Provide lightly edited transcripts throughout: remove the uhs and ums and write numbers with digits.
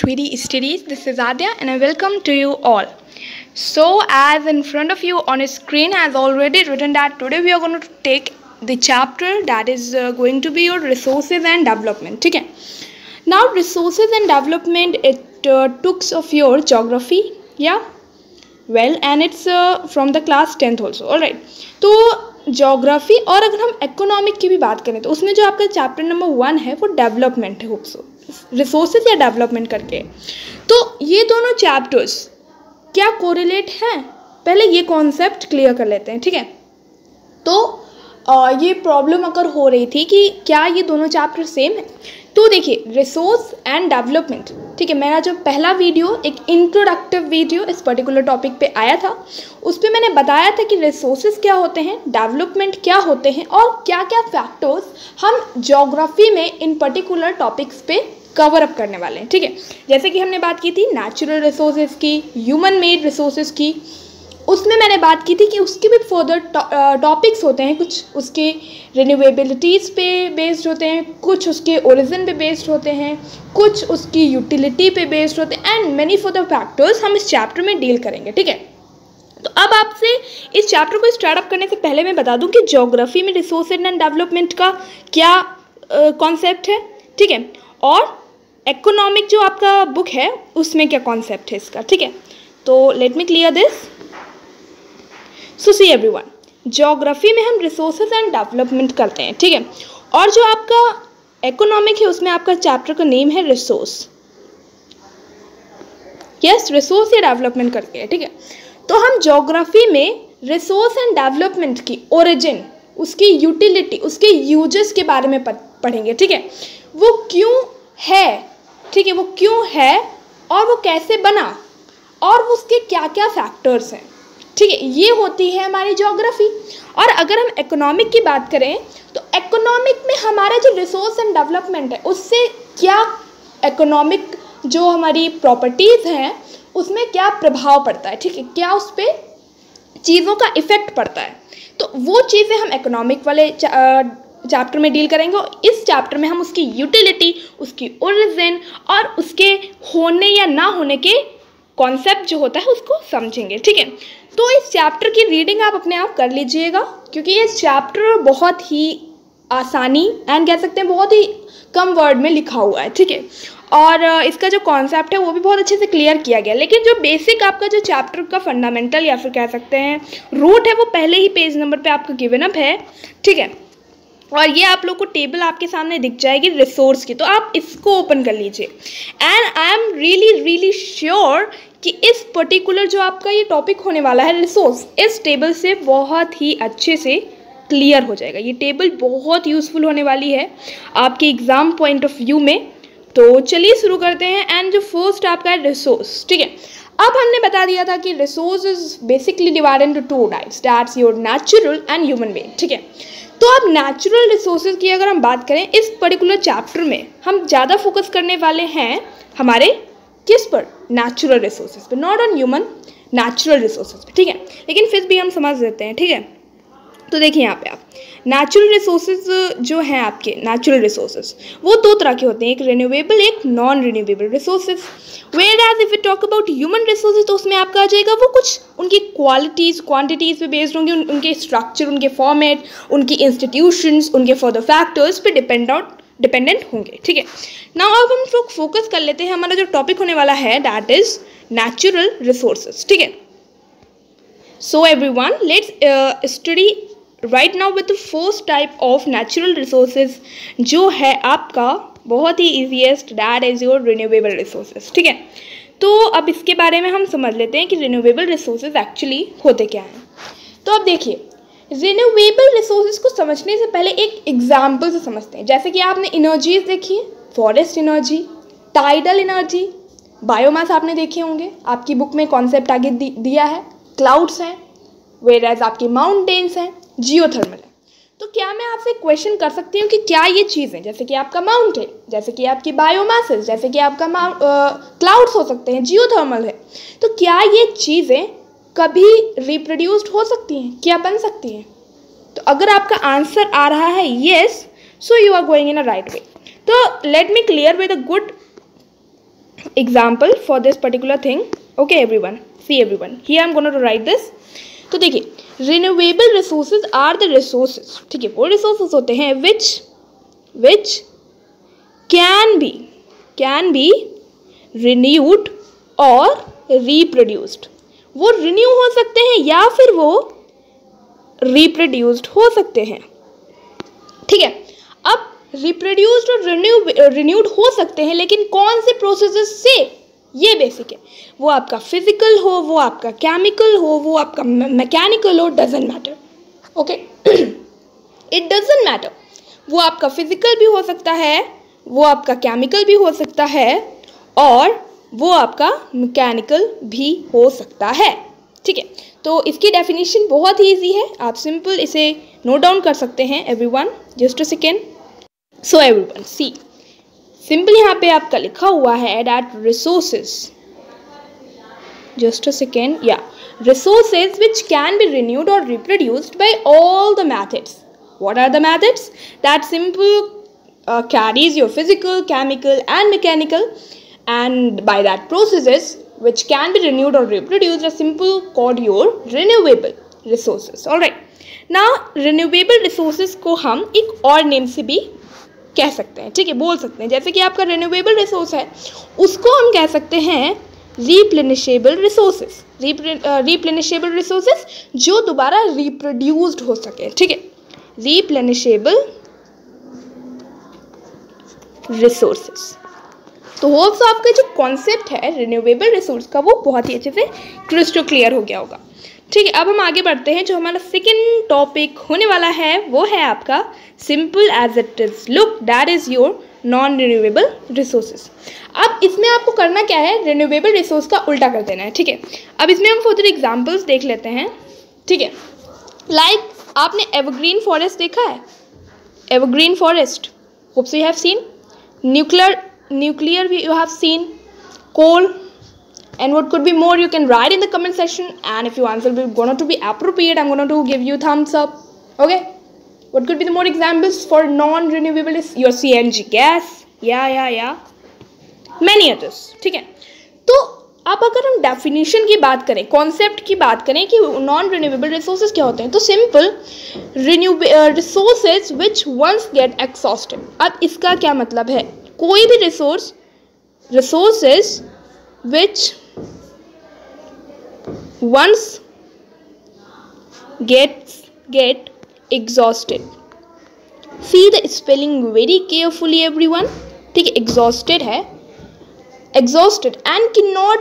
3D Studies. This is Adya and I welcome to you all. So as in front of you on a screen has already written that today we are going to take the chapter that is going to be your resources and development. Okay. Now resources and development, it took of your geography. Yeah. Well, and it's from the class 10th also. Alright. तो geography और अगर हम economic की भी बात करें तो उसमें जो आपका चैप्टर नंबर 1 है वो डेवलपमेंट है, रिसोर्सेज या डेवलपमेंट करके। तो ये दोनों चैप्टर्स क्या कोरिलेट हैं, पहले ये कॉन्सेप्ट क्लियर कर लेते हैं, ठीक है। तो ये प्रॉब्लम अगर हो रही थी कि क्या ये दोनों चैप्टर सेम है, तो देखिए रिसोर्स एंड डेवलपमेंट, ठीक है। मेरा जो पहला वीडियो एक इंट्रोडक्टिव वीडियो इस पर्टिकुलर टॉपिक पे आया था, उस पर मैंने बताया था कि रिसोर्सेज क्या होते हैं, डेवलपमेंट क्या होते हैं और क्या क्या फैक्टर्स हम ज्योग्राफी में इन पर्टिकुलर टॉपिक्स पे कवर अप करने वाले हैं, ठीक है। जैसे कि हमने बात की थी नेचुरल रिसोर्सेज की, ह्यूमन मेड रिसोर्सेज की, उसमें मैंने बात की थी कि उसके भी फर्दर टॉपिक्स होते हैं, कुछ उसके रिन्यूएबिलिटीज़ पे बेस्ड होते हैं, कुछ उसके ओरिजिन पे बेस्ड होते हैं, कुछ उसकी यूटिलिटी पे बेस्ड होते हैं एंड मैनी फर्दर फैक्टर्स हम इस चैप्टर में डील करेंगे, ठीक है। तो अब आपसे इस चैप्टर को स्टार्ट अप करने से पहले मैं बता दूं कि ज्योग्राफी में रिसोर्स एंड डेवलपमेंट का क्या कॉन्सेप्ट है, ठीक है, और इकोनॉमिक जो आपका बुक है उसमें क्या कॉन्सेप्ट है इसका, ठीक है। तो let me clear this. So see everyone, geography में हम रिसोर्सेज एंड डेवलपमेंट करते हैं, ठीक है, और जो आपका इकोनॉमिक है उसमें आपका चैप्टर का नेम है रिसोर्स। यस, रिसोर्स या डेवलपमेंट करके है, ठीक है। तो हम ज्योग्राफी में रिसोर्स एंड डेवलपमेंट की ओरिजिन, उसकी यूटिलिटी, उसके यूजेस के बारे में पढ़ेंगे, ठीक है। वो क्यों है, ठीक है, वो क्यों है और वो कैसे बना और उसके क्या क्या फैक्टर्स हैं, ठीक है, ये होती है हमारी ज्योग्राफी। और अगर हम इकोनॉमिक की बात करें तो इकोनॉमिक में हमारा जो रिसोर्स एंड डेवलपमेंट है उससे क्या इकोनॉमिक जो हमारी प्रॉपर्टीज़ हैं उसमें क्या प्रभाव पड़ता है, ठीक है, क्या उस पर चीज़ों का इफ़ेक्ट पड़ता है, तो वो चीज़ें हम इकोनॉमिक वाले चैप्टर में डील करेंगे। और इस चैप्टर में हम उसकी यूटिलिटी, उसकी ओरिजिन और उसके होने या ना होने के कॉन्सेप्ट जो होता है उसको समझेंगे, ठीक है। तो इस चैप्टर की रीडिंग आप अपने आप कर लीजिएगा क्योंकि ये चैप्टर बहुत ही आसानी एंड कह सकते हैं बहुत ही कम वर्ड में लिखा हुआ है, ठीक है, और इसका जो कॉन्सेप्ट है वो भी बहुत अच्छे से क्लियर किया गया। लेकिन जो बेसिक आपका जो चैप्टर का फंडामेंटल या फिर कह सकते हैं रूट है वो पहले ही पेज नंबर पे आपका गिवन अप है, ठीक है। और ये आप लोग को टेबल आपके सामने दिख जाएगी रिसोर्स की, तो आप इसको ओपन कर लीजिए and I am really sure कि इस पर्टिकुलर जो आपका ये टॉपिक होने वाला है रिसोर्स, इस टेबल से बहुत ही अच्छे से क्लियर हो जाएगा। ये टेबल बहुत यूज़फुल होने वाली है आपके एग्ज़ाम पॉइंट ऑफ व्यू में। तो चलिए शुरू करते हैं। एंड जो फर्स्ट आपका है रिसोर्स, ठीक है। अब हमने बता दिया था कि resource is basically divided into two types, that's your natural and human made, ठीक है। तो अब नेचुरल रिसोर्सेज की अगर हम बात करें इस पर्टिकुलर चैप्टर में हम ज़्यादा फोकस करने वाले हैं हमारे किस पर, नेचुरल रिसोर्सेज पे, not on human, natural resources पे, ठीक है। लेकिन फिर भी हम समझ लेते हैं, ठीक है। तो देखिए यहाँ पे आप नेचुरल रिसोर्सेज जो हैं आपके नेचुरल रिसोर्सेज वो दो तरह के होते हैं, एक रिन्यूएबल एक non renewable resources. Where as if we talk about human resources तो उसमें आपका आ जाएगा वो कुछ उनकी क्वालिटीज़ क्वांटिटीज़ पे बेस्ड होंगे, उनके स्ट्रक्चर, उनके फॉर्मेट, उनकी इंस्टीट्यूशंस, उनके फर्दर फैक्टर्स पे डिपेंडेंट होंगे, ठीक है। नाउ अब हम लोग फोकस कर लेते हैं, हमारा जो टॉपिक होने वाला है दैट इज नेचुरल रिसोर्सेज, ठीक है। So everyone, let's study right now with the first type of natural resources जो है आपका बहुत ही easiest, that is your renewable resources, ठीक है। तो अब इसके बारे में हम समझ लेते हैं कि रिन्यूएबल रिसोर्सेज एक्चुअली होते क्या हैं। तो अब देखिए रिन्यूएबल रिसोर्सेज को समझने से पहले एक एग्जाम्पल से समझते हैं। जैसे कि आपने एनर्जीज देखी है, forest energy, tidal energy, biomass आपने देखे होंगे, आपकी बुक में कॉन्सेप्ट आगे दिया है, क्लाउड्स हैं, वेयरएज आपकी माउंटेन्स हैं, जियोथर्मल है। तो क्या मैं आपसे क्वेश्चन कर सकती हूँ कि क्या ये चीज़ें, जैसे कि आपका माउंटेन, जैसे कि आपकी बायोमासेस, जैसे कि आपका क्लाउड्स हो सकते हैं, जियोथर्मल है, तो क्या ये चीज़ें कभी रिप्रोड्यूस्ड हो सकती हैं, क्या बन सकती हैं? तो अगर आपका आंसर आ रहा है yes, so you are going in a right way. तो let me clear with a good example for this particular thing. Okay everyone, see everyone, here I'm going to write this. तो देखिए, renewable resources are the resources, ठीक है, वो resources होते हैं which can be renewed और reproduced. वो renew हो सकते हैं या फिर वो रिप्रोड्यूस्ड हो सकते हैं. ठीक है, अब रिप्रोड्यूस्ड और रिन्यूड हो सकते हैं, लेकिन कौन से प्रोसेसेस से, ये बेसिक है. वो आपका फिजिकल हो, वो आपका केमिकल हो, वो आपका मैकेनिकल हो, doesn't matter. Okay, it doesn't matter. वो आपका फिजिकल भी हो सकता है, वो आपका केमिकल भी हो सकता है, और वो आपका मैकेनिकल भी हो सकता है. ठीक है, तो इसकी डेफिनेशन बहुत ही ईजी है, आप सिंपल इसे नोट डाउन कर सकते हैं. Everyone just a second. So everyone see, simple यहाँ पे आपका लिखा हुआ है that resources, just a second, या resources which can be renewed और reproduced by all the methods. What are the methods? That simple carries your physical, chemical and mechanical, and by that processes which can be renewed or reproduced are simple called your renewable resources. All right, now renewable resources को हम एक और name से भी कह सकते हैं. ठीक है, बोल सकते हैं. जैसे कि आपका रिन्यूएबल रिसोर्स है, उसको हम कह सकते हैं रिप्लेनिशेबल रिसोर्सेज. रिप्लेनिशेबल रिसोर्सेज जो दोबारा रिप्रोड्यूस्ड हो सके. ठीक है, रिप्लेनिशेबल रिसोर्सेज. तो होप्स आपका जो कॉन्सेप्ट है रिन्यूएबल रिसोर्स का वो बहुत ही अच्छे से क्रिस्टल क्लियर हो गया होगा. ठीक है, अब हम आगे बढ़ते हैं. जो हमारा सेकेंड टॉपिक होने वाला है वो है आपका simple as it is look, that is your non renewable resources. अब इसमें आपको करना क्या है, रिन्यूएबल रिसोर्स का उल्टा कर देना है. ठीक है, अब इसमें हम फर्दर एग्जांपल्स देख लेते हैं. ठीक है, लाइक आपने एवरग्रीन फॉरेस्ट देखा है, evergreen forest, hopes you have seen. Nuclear you have seen, coal, and what could be more you can write in the comment section, and if your answer will going to be appropriate, I'm going to give you thumbs up. Okay, what could be the more examples for non-renewable is your CNG gas, yeah, many others. ठीक है, तो अब अगर हम definition की बात करें, concept की बात करें कि नॉन रिन्यूएबल रिसोर्सेज क्या होते हैं, तो simple resources which once get exhausted. अब इसका क्या मतलब है, कोई भी resources which once get exhausted. See the spelling very carefully everyone. ठीक है, एग्जॉस्टेड है, exhausted and cannot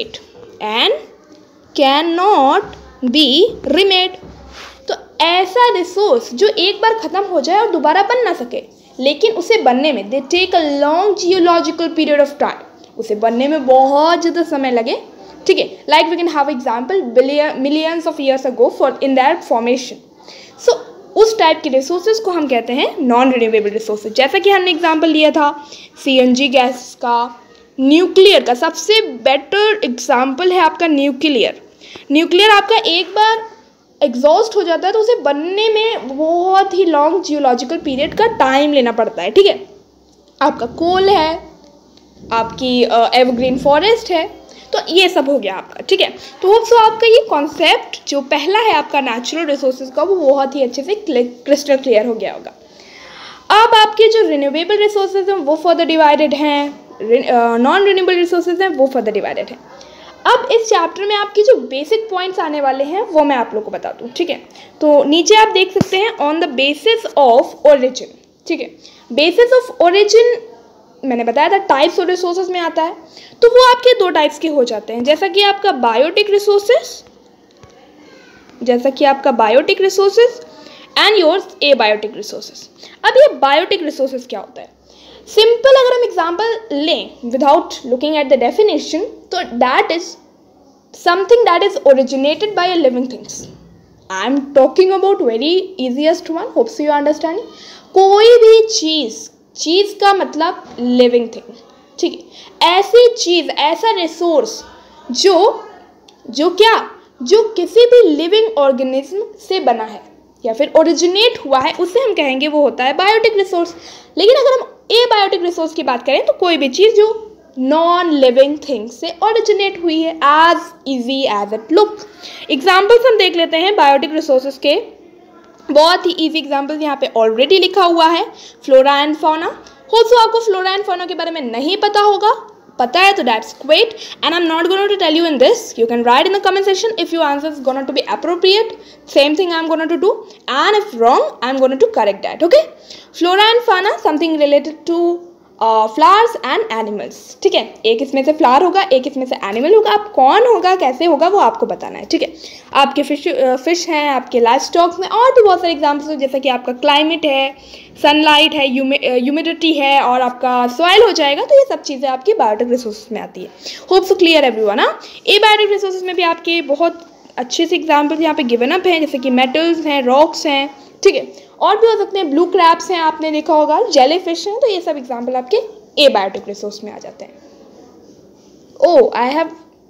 be remade. तो ऐसा रिसोर्स जो एक बार ख़त्म हो जाए और दोबारा बन ना सके, लेकिन उसे बनने में they take a long geological period of time, उसे बनने में बहुत ज़्यादा समय लगे. ठीक है, like we can have example millions of years ago for in that formation. So उस टाइप के रिसोर्सेज को हम कहते हैं नॉन रिन्यूएबल रिसोर्सेज. जैसा कि हमने एग्जाम्पल लिया था CNG गैस का, न्यूक्लियर का. सबसे बेटर एग्जाम्पल है आपका न्यूक्लियर आपका एक बार एग्जॉस्ट हो जाता है तो उसे बनने में बहुत ही लॉन्ग जियोलॉजिकल पीरियड का टाइम लेना पड़ता है. ठीक है, आपका कोल है, आपकी एवरग्रीन फॉरेस्ट है, तो ये सब हो गया आपका. ठीक है, तो होप सो आपका ये कॉन्सेप्ट जो पहला है आपका नेचुरल रिसोर्सेज का वो बहुत ही अच्छे से क्रिस्टल क्लियर हो गया होगा. अब आपके जो रिन्यूएबल रिसोर्सेज हैं वो फर्दर डिवाइडेड हैं, नॉन रिन्यूएबल रिसोर्सेज हैं वो फर्दर डिवाइडेड है. अब इस चैप्टर में आपके जो बेसिक पॉइंट्स आने वाले हैं वो मैं आप लोग को बता दूँ. ठीक है, तो नीचे आप देख सकते हैं on the basis of origin. ठीक है, बेसिस ऑफ ओरिजिन मैंने बताया था टाइप्स ऑफ रिसोर्सेज में आता है, तो वो आपके दो टाइप्स के हो जाते हैं. जैसा कि आपका biotic resources and yours abiotic resources. अब ये बायोटिक रिसोर्सेज क्या होता है, सिंपल अगर हम एग्जाम्पल लें without looking at the definition, तो that is something that is originated by a living things. I am talking about very easiest one, hopes you understand. कोई भी चीज़ का मतलब लिविंग थिंग. ठीक है, ऐसी चीज़, ऐसा रिसोर्स जो किसी भी लिविंग ऑर्गेनिज्म से बना है या फिर ओरिजिनेट हुआ है, उसे हम कहेंगे वो होता है बायोटिक रिसोर्स. लेकिन अगर हम एबायोटिक रिसोर्स की बात करें तो कोई भी चीज़ जो नॉन लिविंग थिंग्स से ओरिजिनेट हुई है, as easy as it look. Examples हम देख लेते हैं बायोटिक रिसोर्सेज के। बहुत ही इजी एग्जाम्पल्स यहाँ पे ऑलरेडी लिखा हुआ है, फ्लोरा एंड फौना। हो सो आपको फ्लोरा एंड फौना के बारे में नहीं पता होगा, पता है तो that's great, and I am not going to tell you in this, you can write in the comment section if your answer is going to be appropriate, same thing I am going to do, and if wrong I am going to correct that, okay. Flora and fauna something related to flowers and animals, ठीक है। एक इसमें से flower होगा, एक इसमें से animal होगा, अब कौन होगा कैसे होगा वो आपको बताना है, ठीक है। आपके फिश हैं, आपके लाइव स्टॉक्स में और भी बहुत सारे एग्जाम्पल्स हैं, जैसे कि आपका क्लाइमेट है, सनलाइट है, ह्यूमिडिटी है और आपका सॉइल हो जाएगा। तो ये सब चीज़ें आपकी बायोटिक रिसोर्सेज में आती है। Hope so clear everyone. हाँ, ए बायोटिक रिसोर्सेज में भी आपके बहुत अच्छे से एग्जाम्पल्स यहाँ पे गिवन अप हैं, जैसे कि मेटल्स हैं, रॉक्स हैं, ठीक है, और भी हो सकते हैं, ब्लू क्रैब्स हैं, आपने देखा होगा, जेली फिश हैं। तो ये सब एग्जाम्पल आपके ए बायोटिक रिसोर्स में आ जाते हैं। Oh I have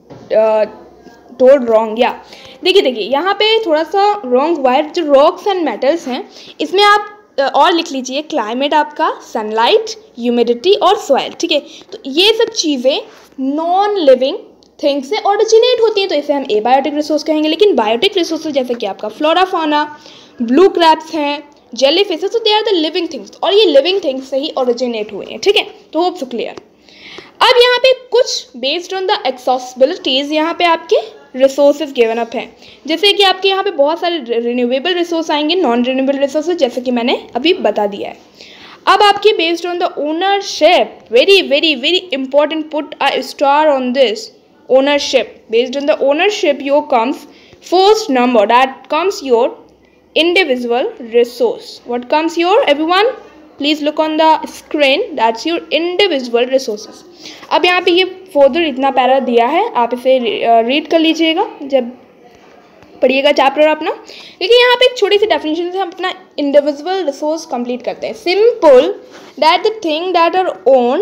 told wrong, या देखिए यहाँ पे थोड़ा सा रॉन्ग हुआ है। जो रॉक्स एंड मेटल्स हैं इसमें आप और लिख लीजिए क्लाइमेट आपका, सनलाइट, ह्यूमिडिटी और सॉइल, ठीक है। तो ये सब चीज़ें नॉन लिविंग थिंग्स से ओरिजिनेट होती हैं, तो इसे हम ए बायोटिक रिसोर्स कहेंगे। लेकिन बायोटिक रिसोर्सेज जैसे कि आपका फ्लोरा फौना, ब्लू क्रैब्स हैं, जेली फिशेस, तो they are the living things, और ये लिविंग थिंग्स से ही ओरिजिनेट हुए हैं, ठीक है। तो होप सो क्लियर। अब यहाँ पे कुछ बेस्ड ऑन द एक्सेसिबिलिटीज यहाँ पे आपके रिसोर्सेज गिवन अप हैं, जैसे कि आपके यहाँ पे बहुत सारे रिन्यूएबल रिसोर्स आएंगे, नॉन रिन्यूएबल रिसोर्सेज, जैसे कि मैंने अभी बता दिया है। अब आपके based on the ownership, very very very important, put a star on this, ownership. Based on the ownership, your comes first number, that comes your individual resource. What comes your, everyone please look on the screen, that's your individual resources. अब यहाँ पे ये further इतना para दिया है, आप इसे read कर लीजिएगा जब पढ़िएगा चैप्टर अपना। लेकिन यहाँ पे एक छोटी सी डेफिनेशन से हम अपना इंडिविजुअल रिसोर्स कंप्लीट करते हैं। Simple, that the thing that are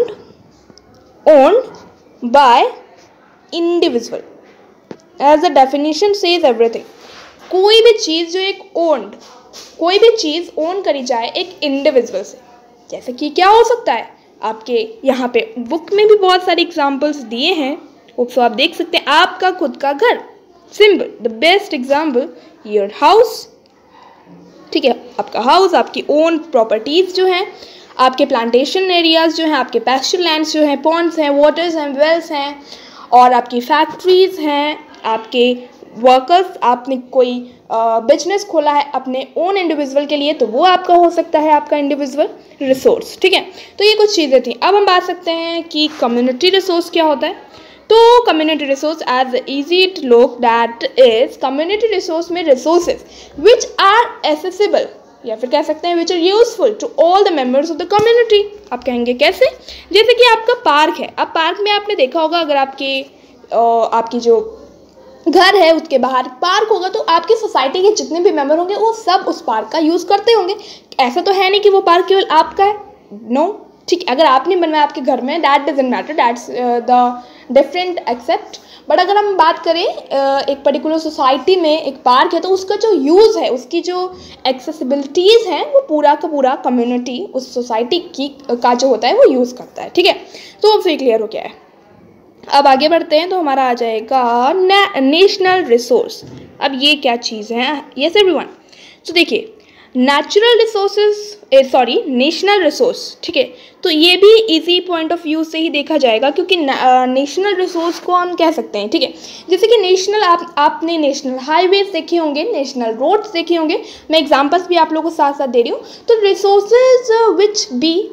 owned by individual, as the definition says everything. कोई भी चीज़ जो एक ओन्ड, कोई भी चीज़ ओन करी जाए एक इंडिविजुअल से, जैसे कि क्या हो सकता है, आपके यहाँ पे बुक में भी बहुत सारे एग्जाम्पल्स दिए हैं, तो आप देख सकते हैं। आपका खुद का घर, simple, the best example, your house, ठीक है, आपका हाउस, आपकी ओन प्रॉपर्टीज जो हैं, आपके प्लांटेशन एरियाज जो हैं, आपके पैस्चर लैंड्स जो हैं, पॉन्ड्स हैं, वाटर्स हैं, वेल्स हैं, और आपकी फैक्ट्रीज हैं, आपके वर्कर्स, आपने कोई बिजनेस खोला है अपने ओन इंडिविजुअल के लिए, तो वो आपका हो सकता है आपका इंडिविजुअल रिसोर्स, ठीक है। तो ये कुछ चीज़ें थी। अब हम बात सकते हैं कि कम्युनिटी रिसोर्स क्या होता है। तो community resource as easy to look, that is community resource में रिसोर्सेज विच आर एसेसिबल, या फिर कह सकते हैं which are useful to all the members of the community. आप कहेंगे कैसे, जैसे कि आपका पार्क है। अब पार्क में आपने देखा होगा, अगर आपकी जो घर है उसके बाहर पार्क होगा, तो आपकी सोसाइटी के जितने भी मेंबर होंगे वो सब उस पार्क का यूज़ करते होंगे। ऐसा तो है नहीं कि वो पार्क केवल आपका है, नो, ठीक है। अगर आपने बनवाया आपके घर में, that doesn't matter, that's the different except. But अगर हम बात करें एक पर्टिकुलर सोसाइटी में एक पार्क है, तो उसका जो यूज़ है, उसकी जो एक्सेसिबिलिटीज़ हैं, वो पूरा का पूरा कम्युनिटी उस सोसाइटी का जो होता है वो यूज़ करता है, ठीक है। तो अब से क्लियर हो गया है। अब आगे बढ़ते हैं, तो हमारा आ जाएगा नेशनल रिसोर्स। अब ये क्या चीज़ है, यस एवरीवन। तो देखिए, natural resources, sorry national resource, ठीक है। तो ये भी इजी पॉइंट ऑफ व्यू से ही देखा जाएगा, क्योंकि नेशनल रिसोर्स को हम कह सकते हैं, ठीक है। जैसे कि नेशनल, आपने नेशनल हाईवेज देखे होंगे, नेशनल रोड्स देखे होंगे, मैं एग्जांपल्स भी आप लोगों को साथ साथ दे रही हूँ। तो रिसोर्सेज विच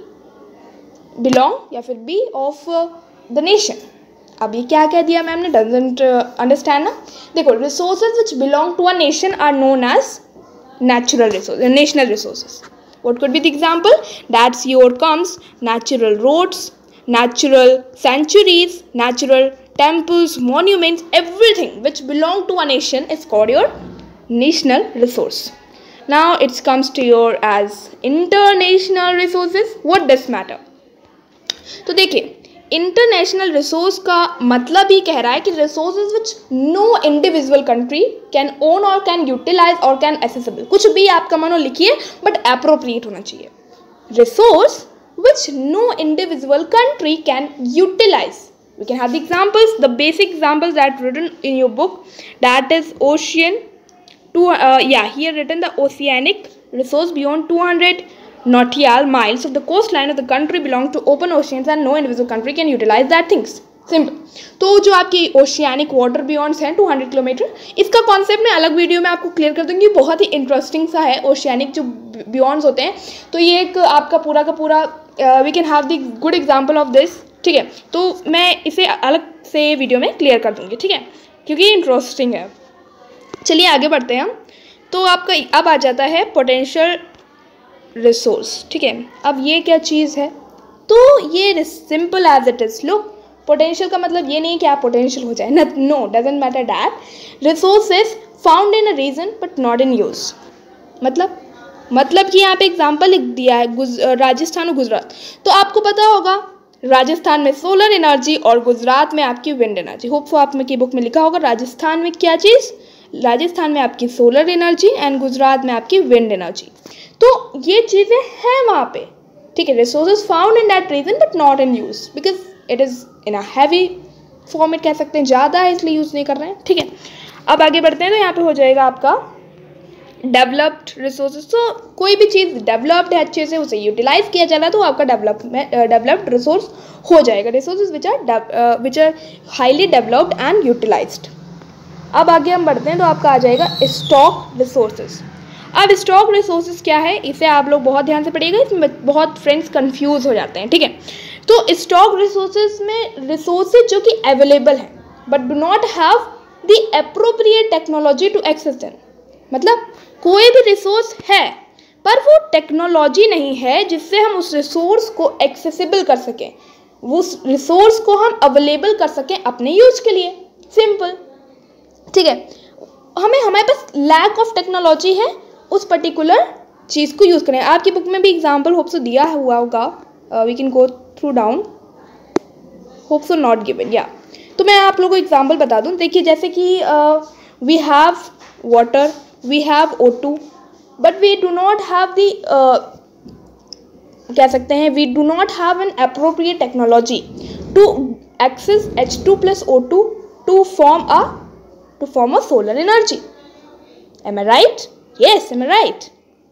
बिलोंग या फिर बी ऑफ द नेशन। अब ये क्या कह दिया मैम ने, डजंट अंडरस्टैंड ना। देखो, resources which belong to a nation are known as natural resources, national resources. What could be the example? That's your comes natural roads, natural sanctuaries, natural temples, monuments, everything which belong to a nation is called your national resource. Now it comes to your as international resources. What does matter? तो देखिए, international resource का मतलब ही कह रहा है कि resources which no individual country can own और can utilize और कैन एसेसिबल, कुछ भी आपका मानो लिखिए बट अप्रोप्रिएट होना चाहिए। Resource which no individual country can utilize. We can have the examples, the basic examples that written in your book, that is ocean here written the oceanic resource beyond 200 nautical miles of the coastline of the country belong to open oceans and no individual country can utilize that things. Simple. तो जो आपकी oceanic water बियॉन्ड्स हैं 200 kilometre, इसका concept मैं अलग video में आपको clear कर दूंगी. बहुत ही इंटरेस्टिंग सा है ओशियानिक जो बियॉन्ड्स होते हैं. तो ये एक आपका पूरा का पूरा we can have the good example of this. ठीक है, तो मैं इसे अलग से वीडियो में क्लियर कर दूंगी. ठीक है, क्योंकि इंटरेस्टिंग है. चलिए आगे बढ़ते हैं हम. तो आपका अब आ जाता है पोटेंशियल रिसोर्स. ठीक है, अब ये क्या चीज़ है? तो ये simple as it is. Look, potential का मतलब ये नहीं कि आप पोटेंशियल हो जाए. No, doesn't matter that. Resources found in a region but not in use. मतलब कि यहाँ पे एग्जांपल लिख दिया है राजस्थान और गुजरात. तो आपको पता होगा राजस्थान में सोलर एनर्जी और गुजरात में आपकी विंड एनर्जी. होप सो आप की बुक में लिखा होगा राजस्थान में क्या चीज़, राजस्थान में आपकी सोलर एनर्जी एंड गुजरात में आपकी विंड एनर्जी. तो ये चीज़ें हैं वहाँ पे. ठीक है, resources found in that region but not in use because it is in a heavy format कह सकते हैं, ज़्यादा है इसलिए यूज़ नहीं कर रहे हैं. ठीक है, अब आगे बढ़ते हैं. तो यहाँ पे हो जाएगा आपका डेवलप्ड रिसोर्सेज. तो कोई भी चीज़ डेवलप्ड है अच्छे से, उसे यूटिलाइज किया जा रहा है तो आपका डेवलप्ड रिसोर्स हो जाएगा. Resources which are highly developed and utilized. अब आगे हम बढ़ते हैं. तो आपका आ जाएगा स्टॉक रिसोर्सेज. अब स्टॉक रिसोर्सेज क्या है, इसे आप लोग बहुत ध्यान से पढ़िएगा, इसमें बहुत फ्रेंड्स कंफ्यूज हो जाते हैं. ठीक है, तो स्टॉक रिसोर्सेज में रिसोर्सेज जो कि अवेलेबल हैं but do not have the appropriate technology to access them. मतलब कोई भी रिसोर्स है पर वो टेक्नोलॉजी नहीं है जिससे हम उस रिसोर्स को एक्सेसिबल कर सकें, उस रिसोर्स को हम अवेलेबल कर सकें अपने यूज के लिए. सिंपल. ठीक है, हमारे पास लैक ऑफ टेक्नोलॉजी है उस पर्टिकुलर चीज़ को यूज़ करें. आपकी बुक में भी एग्जाम्पल होप सो दिया हुआ होगा. We can go through down. Hope so not given. या तो मैं आप लोगों को एग्जाम्पल बता दूं. देखिए जैसे कि we have water, we have O2 but we do not have the कह सकते हैं we do not have an appropriate technology to access H2+O2 to form a solar energy. Am I right? Yes, am I right?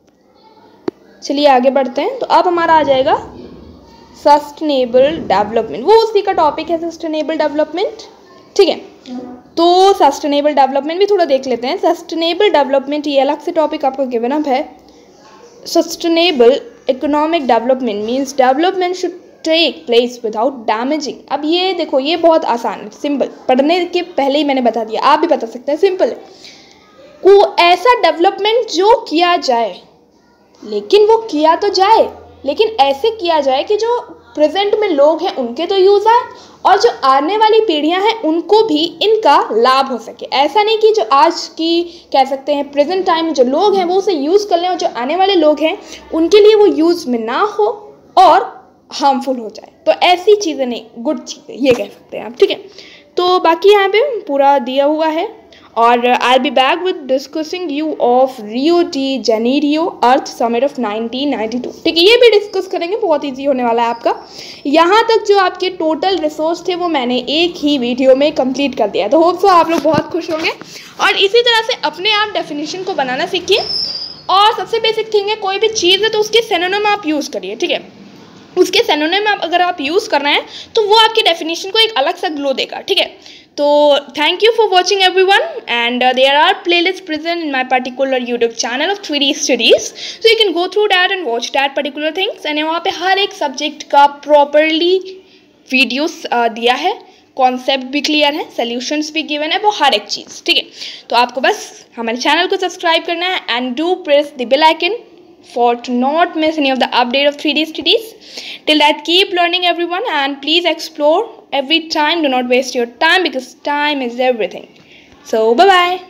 चलिए आगे बढ़ते हैं. तो अब हमारा आ जाएगा सस्टेनेबल डेवलपमेंट. वो उसी का टॉपिक है सस्टेनेबल डेवलपमेंट. ठीक है, तो सस्टेनेबल डेवलपमेंट भी थोड़ा देख लेते हैं. सस्टेनेबल डेवलपमेंट ये अलग से टॉपिक आपको गिवन अप है. Sustainable economic development means development should take place without damaging. अब ये देखो, ये बहुत आसान है, सिंपल. पढ़ने के पहले ही मैंने बता दिया, आप भी बता सकते हैं. सिंपल है, को ऐसा डेवलपमेंट जो किया जाए, लेकिन वो किया तो जाए, लेकिन ऐसे किया जाए कि जो प्रेजेंट में लोग हैं उनके तो यूज़ आए और जो आने वाली पीढ़ियां हैं उनको भी इनका लाभ हो सके. ऐसा नहीं कि जो आज की कह सकते हैं प्रेजेंट टाइम में जो लोग हैं वो उसे यूज़ कर लें और जो आने वाले लोग हैं उनके लिए वो यूज़ में ना हो और हार्मफुल हो जाए. तो ऐसी चीज़ें नहीं, गुड चीज़ें ये कह सकते हैं आप. ठीक है, तो बाकी यहाँ पे पूरा दिया हुआ है. और I be back with discussing you of Rio de Janeiro Earth Summit of 1992. ठीक है, ये भी डिस्कस करेंगे, बहुत इजी होने वाला है आपका. यहाँ तक जो आपके टोटल रिसोर्स थे वो मैंने एक ही वीडियो में कंप्लीट कर दिया. तो होप सो आप लोग बहुत खुश होंगे. और इसी तरह से अपने आप डेफिनेशन को बनाना सीखिए. और सबसे बेसिक थिंग है, कोई भी चीज़ है तो उसके सिनोनिम आप यूज़ करिए. ठीक है, उसके सिनोनिम अगर आप यूज़ कर रहे हैं तो वो आपकी डेफिनेशन को एक अलग सा ग्लो देगा. ठीक है, तो thank you for watching everyone, and there are playlists present in my particular YouTube channel of 3D Studies, so you can go through that and watch that particular things. and वहाँ पे हर एक subject का properly videos दिया है, concept भी clear है, solutions भी given है, वो हर एक चीज़. ठीक है, तो आपको बस हमारे चैनल को सब्सक्राइब करना है and do press the bell icon for to not miss any of the update of 3D Studies. Till that, keep learning everyone, and please explore every time. Do not waste your time because time is everything. So bye bye.